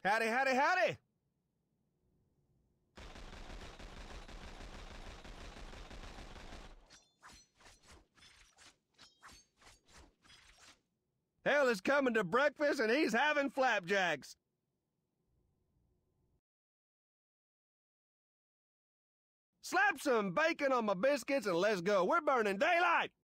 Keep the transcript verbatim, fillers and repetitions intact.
Howdy, howdy, howdy! Hell is coming to breakfast and he's having flapjacks. Slap some bacon on my biscuits and let's go. We're burning daylight.